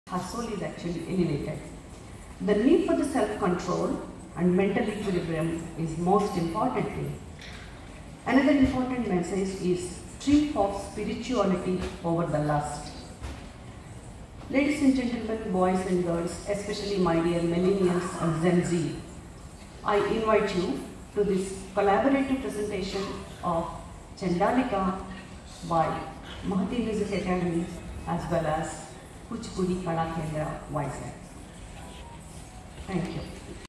Her soul is actually elevated. The need for the self-control and mental equilibrium is most important thing. Another important message is triumph of spirituality over the lust. Ladies and gentlemen, boys and girls, especially my dear millennials and Gen Z, I invite you to this collaborative presentation of Chandalika by Mahati Music Academy as well as Kuchipudi Kala Kendra Vizag. Thank you.